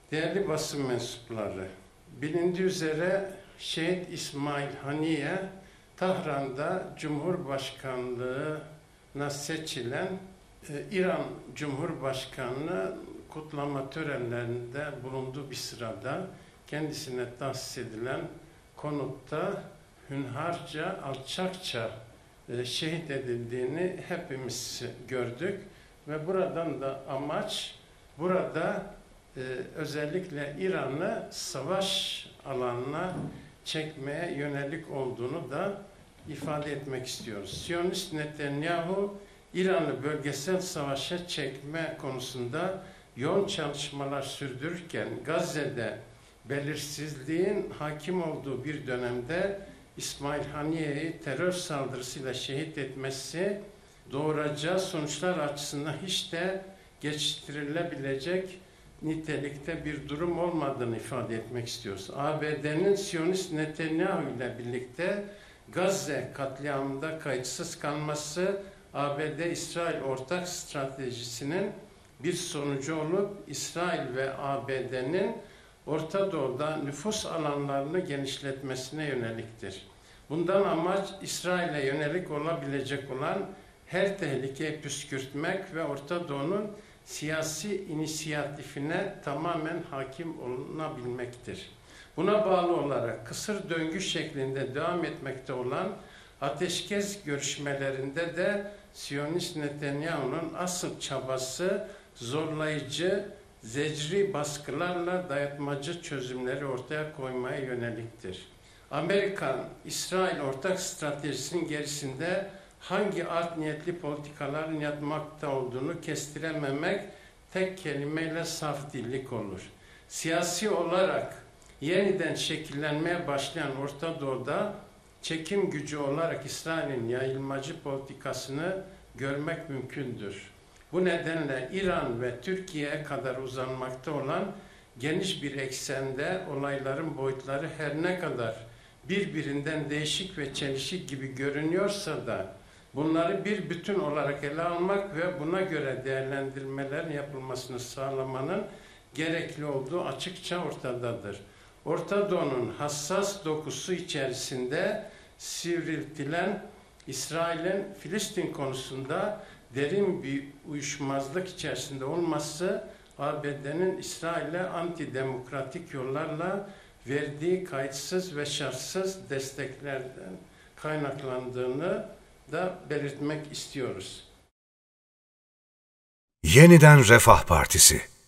Değerli basın mensupları, bilindiği üzere Şehit İsmail Haniye, Tahran'da Cumhurbaşkanlığına seçilen İran Cumhurbaşkanlığı kutlama törenlerinde bulunduğu bir sırada kendisine tahsis edilen konutta hünharca, alçakça şehit edildiğini hepimiz gördük ve buradan da amaç özellikle İran'ı savaş alanına çekmeye yönelik olduğunu da ifade etmek istiyoruz. Siyonist Netanyahu, İran'ı bölgesel savaşa çekme konusunda yoğun çalışmalar sürdürürken Gazze'de belirsizliğin hakim olduğu bir dönemde İsmail Haniye'yi terör saldırısıyla şehit etmesi doğuracağı sonuçlar açısından hiç de geçiştirilebilecek nitelikte bir durum olmadığını ifade etmek istiyoruz. ABD'nin Siyonist Netanyahu ile birlikte Gazze katliamında kayıtsız kalması ABD-İsrail ortak stratejisinin bir sonucu olup İsrail ve ABD'nin Orta Doğu'da nüfus alanlarını genişletmesine yöneliktir. Bundan amaç İsrail'e yönelik olabilecek olan her tehlikeyi püskürtmek ve Orta Doğu'nun siyasi inisiyatifine tamamen hakim olunabilmektir. Buna bağlı olarak kısır döngü şeklinde devam etmekte olan ateşkes görüşmelerinde de Siyonist Netanyahu'nun asıl çabası zorlayıcı, zecri baskılarla dayatmacı çözümleri ortaya koymaya yöneliktir. Amerikan-İsrail ortak stratejisinin gerisinde hangi art niyetli politikaların yatmakta olduğunu kestirememek tek kelimeyle saf dillik olur. Siyasi olarak yeniden şekillenmeye başlayan Orta Doğu'da çekim gücü olarak İsrail'in yayılmacı politikasını görmek mümkündür. Bu nedenle İran ve Türkiye'ye kadar uzanmakta olan geniş bir eksende olayların boyutları her ne kadar birbirinden değişik ve çelişik gibi görünüyorsa da bunları bir bütün olarak ele almak ve buna göre değerlendirmelerin yapılmasını sağlamanın gerekli olduğu açıkça ortadadır. Orta Doğu'nun hassas dokusu içerisinde sivriltilen İsrail'in Filistin konusunda derin bir uyuşmazlık içerisinde olması ABD'nin İsrail'e antidemokratik yollarla verdiği kayıtsız ve şartsız desteklerden kaynaklandığını da belirtmek istiyoruz. Yeniden Refah Partisi